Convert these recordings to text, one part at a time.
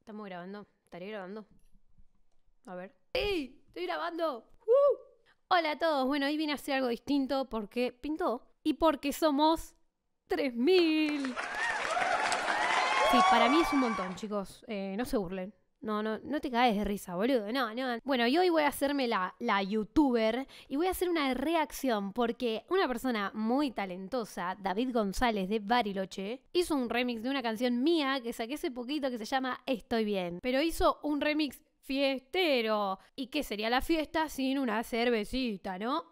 Estamos grabando. ¿Estaré grabando? A ver. ¡Sí! ¡Estoy grabando! Hola a todos. Bueno, hoy vine a hacer algo distinto porque pintó. Y porque somos 3000. Sí, para mí es un montón, chicos. No se burlen. No te caes de risa, boludo. No. Bueno, y hoy voy a hacerme la youtuber y voy a hacer una reacción porque una persona muy talentosa, David González de Bariloche, hizo un remix de una canción mía que saqué hace poquito que se llama Estoy Bien. Pero hizo un remix fiestero. ¿Y qué sería la fiesta sin una cervecita, no?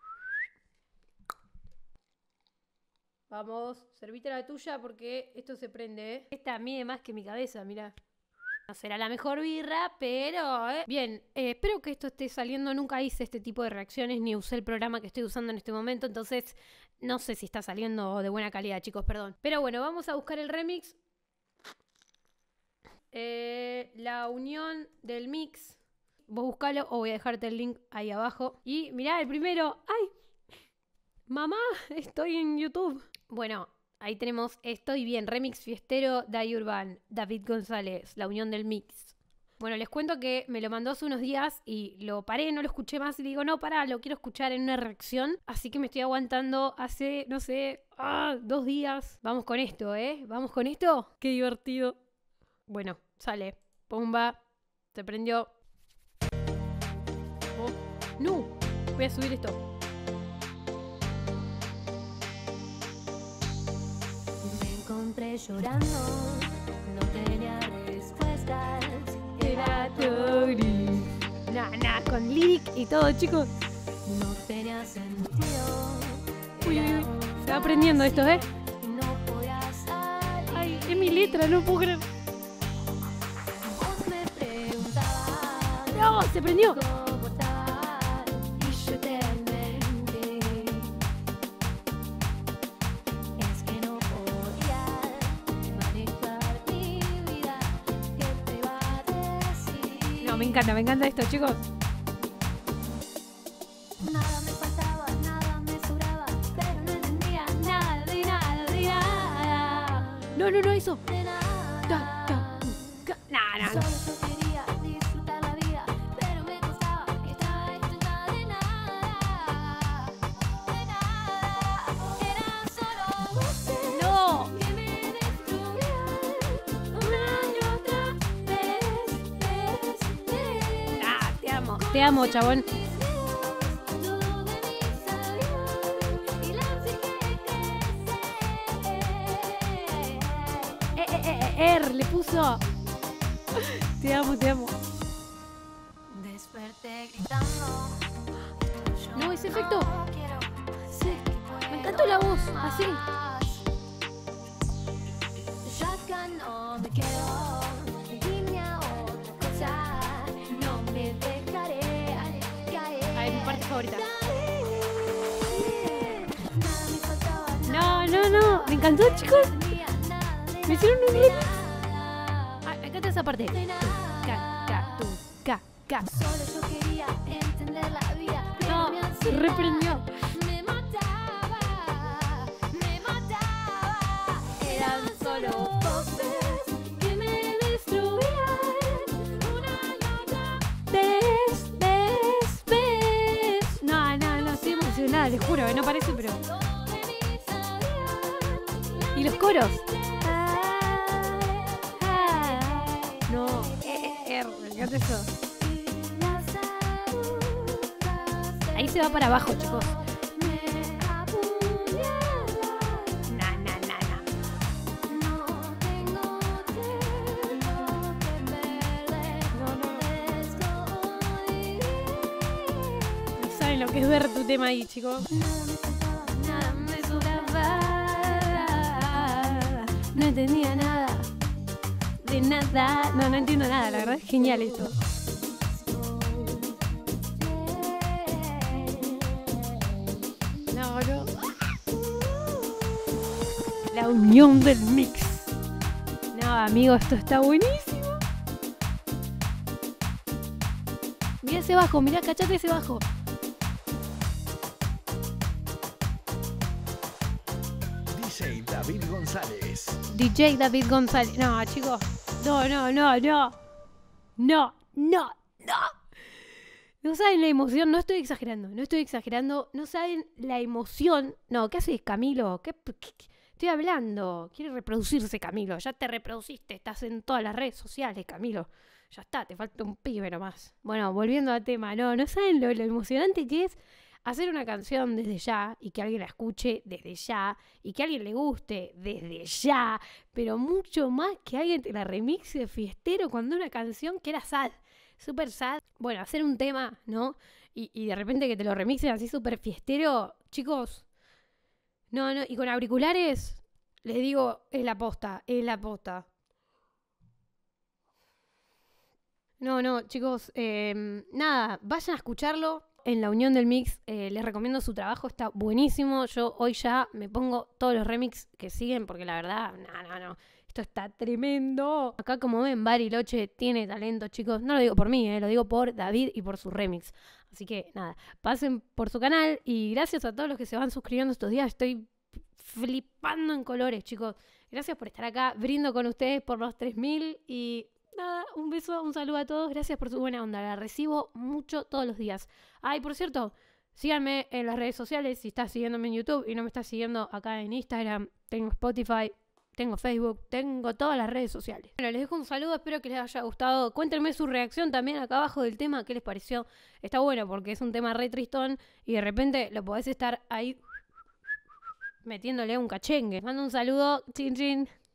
Vamos, servite la tuya porque esto se prende, ¿eh? Esta mide más que mi cabeza, mirá. No será la mejor birra, pero... Bien, espero que esto esté saliendo. Nunca hice este tipo de reacciones ni usé el programa que estoy usando en este momento. Entonces, no sé si está saliendo de buena calidad, chicos, perdón. Pero bueno, vamos a buscar el remix. La unión del mix. Vos buscalo o voy a dejarte el link ahí abajo. Y mirá, el primero. ¡Ay! Mamá, estoy en YouTube. Bueno... Ahí tenemos Estoy Bien, remix fiestero de Urban, David González, la unión del mix. Bueno, les cuento que me lo mandó hace unos días y lo paré, no lo escuché más y le digo, no, pará, lo quiero escuchar en una reacción. Así que me estoy aguantando hace, no sé, 2 días. Vamos con esto, ¿Vamos con esto? Qué divertido. Bueno, sale. Pumba. Se prendió. Oh, no. Voy a subir esto. Encontré llorando, no tenía respuestas, era todo gris. Con lyric y todo, chicos. No tenía sentido. Uy, se va aprendiendo esto, No podía salir. Ay, es mi letra, no puedo creer. Vos me preguntabas. ¡No! ¡Se prendió! Cómo estar, y yo te mentí. Es que no podía manejar mi vida. ¿Qué te iba a decir? No, me encanta esto, chicos. Nada me faltaba, nada me sobraba, pero no entendía nada de nada de nada. No, eso. De nada. No. Solo yo quería disfrutar la vida, pero me costaba que estaba hecha de nada. De nada. Era solo voces No. que me destruían una y otra vez. Te amo, chabón. Todo de mí salió y la psique crece. Le puso. Te amo. Desperté gritando. No, ese efecto. Quiero Sí. Me encantó la voz, así. Ya acá no me quedo. Dime a otra cosa. No me dejaré caer. Ay, mi parte favorita. Nada me faltaba. No. Me encantó, chicos. No tenía nada de Me hicieron un remix. nada. Ay, me encanta esa parte. De nada. Ca. Solo yo quería entender la vida. Pero No, mi se ansiedad reprendió. me mataba. Eran solo voces que me destruían una y otra Ves. No, estoy emocionada, les juro, no parece, pero... de mí sabían. ¿Y los coros? No, me encanta eso. Las agujas Ahí se va para abajo, chicos. me apuñalan. No. No tengo tiempo que perder. No saben lo que es ver tu tema ahí, chicos. Nada me sobraba. No entendía nada. De nada. No entiendo nada, la verdad es genial esto. No. La unión del mix. No, amigo, esto está buenísimo. Mira ese bajo, mira, cachate ese bajo. DJ David González. DJ David González. No, chicos, No, no, no, no. No, no, no. No saben la emoción, no estoy exagerando, no saben la emoción. No, ¿qué haces, Camilo? ¿Qué estoy hablando? Quiere reproducirse, Camilo. Ya te reproduciste, estás en todas las redes sociales, Camilo. Ya está, te falta un pibe nomás. Bueno, volviendo al tema, no saben lo emocionante que es hacer una canción desde ya y que alguien la escuche desde ya y que a alguien le guste desde ya, pero mucho más que alguien te la remixe fiestero cuando una canción que era sad. Súper sad. Bueno, hacer un tema, ¿no? Y de repente que te lo remixen así súper fiestero. Chicos, no. Y con auriculares, les digo, es la posta. No, chicos, nada, vayan a escucharlo. En la Unión del Mix les recomiendo su trabajo, está buenísimo. Yo hoy ya me pongo todos los remix que siguen porque la verdad, no. Esto está tremendo. Acá, como ven, Bariloche tiene talento, chicos. No lo digo por mí, lo digo por David y por su remix. Así que, nada, pasen por su canal y gracias a todos los que se van suscribiendo estos días. Estoy flipando en colores, chicos. Gracias por estar acá. Brindo con ustedes por los 3000 y nada, un beso, un saludo a todos. Gracias por su buena onda. La recibo mucho todos los días. Ay, por cierto, síganme en las redes sociales. Si estás siguiéndome en YouTube y no me estás siguiendo acá en Instagram, tengo Spotify, tengo Facebook, tengo todas las redes sociales. Bueno, les dejo un saludo, espero que les haya gustado. Cuéntenme su reacción también acá abajo del tema, qué les pareció. Está bueno porque es un tema re tristón y de repente lo podés estar ahí metiéndole un cachengue. Mando un saludo, chin chin.